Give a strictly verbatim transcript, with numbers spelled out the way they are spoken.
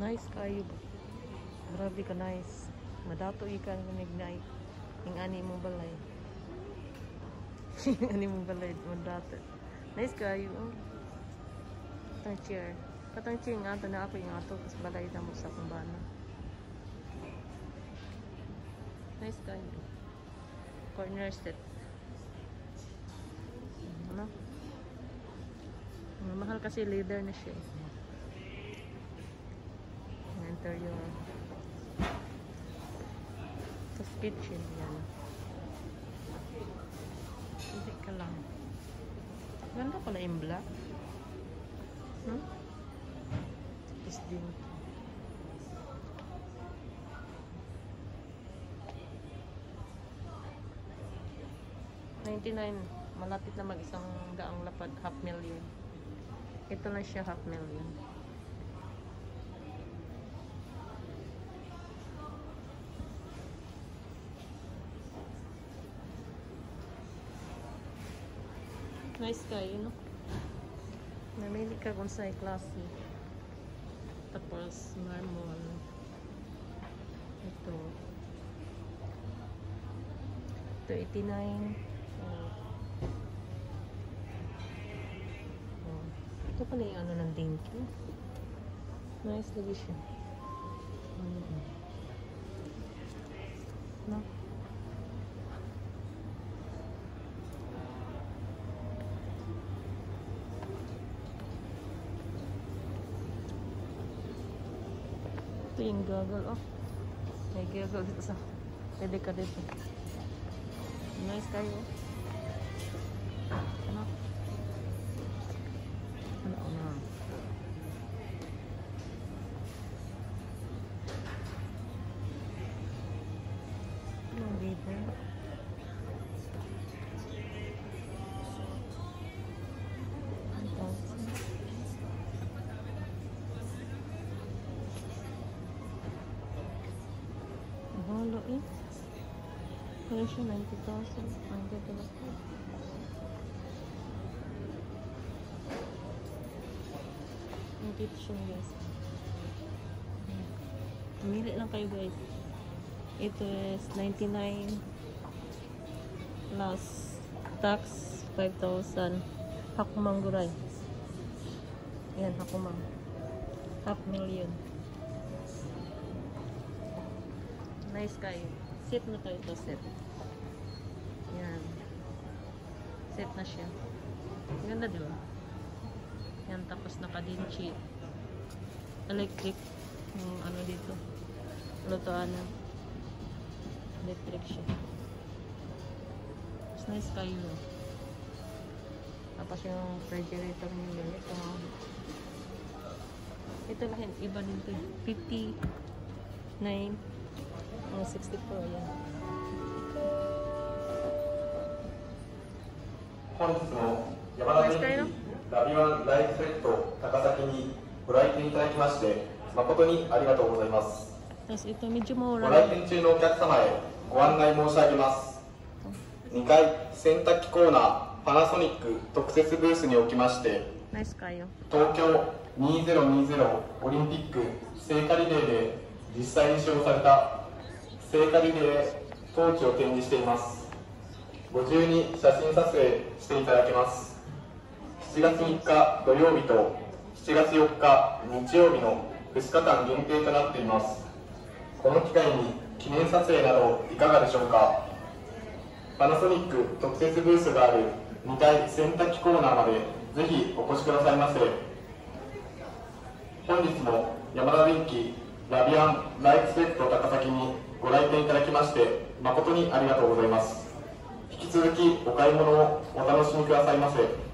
Nice kayo ba? Grabe ka nice. Madato ikan kanignay. Yung ani mong balay. Yung ani mong balay. Madato. Nice kayo. Oh. Katang chair. Katang chair nga ito na ako yung ato. Tapos balay na mo sa kumbana. Nice kayo. Corner set. Ano? Mahal kasi leather na siya. Interior. Tapos kitchen yan. Hindi ka lang. Ganda pala yung black. Hmm? Tapos din. ninety-nine. Malapit na mag-isang daang lapad. Half million. Ito lang siya half million. Nice kayo, no? Namili ka kung sa'y klase. Tapos, marmol. Ito. Ito, eighty-nine. Oh. Oh. Ito pala yung ano ng dinky. Nice lagi siya. Mm-hmm. No? Ito yung goggle, oh. May goggle dito sa pwede ka dito. Nice kayo. Ano? Ano, ano? Ano dito? Halo eh. Kaya siya ninety thousand. Ang ganda na po. Ang cute siya guys. Pumili lang kayo guys. Ito is ninety-nine plus tax five thousand. Hakumang guray. Ayan, hakumang. Half million. Nice kayo. Set na kayo to set. Yan. Set na siya. Ganda diba? Yan, tapos naka-dinchi. Electric. Yung ano dito. Lutoanan. Electric siya. Mas nice kayo. Tapos yung refrigerator nila. Ito. Ito lang. Iba din to. fifty-nine. Oh, sixty-four, yan. 本日の山田電機ラビワンライフセット高崎にご来店いただきまして誠にありがとうございます。 Tapos ito, medyo mura. ご来店中のお客様へご案内申し上げます。にかい洗濯機コーナーパナソニック特設ブースにおきまして、 Nice kayo. 東京にせんにじゅうオリンピック聖火リレーで実際に使用された聖火リレートーチを展示しています。ご自由に写真撮影していただけます。しちがつみっか土曜日としちがつよっか日曜日のふつかかん限定となっています。この機会に記念撮影などいかがでしょうか。パナソニック特設ブースがあるにかい洗濯機コーナーまでぜひお越しくださいませ。本日も山田電機ラビアンライフセット高崎にご来店いただきまして誠にありがとうございます。引き続きお買い物をお楽しみくださいませ。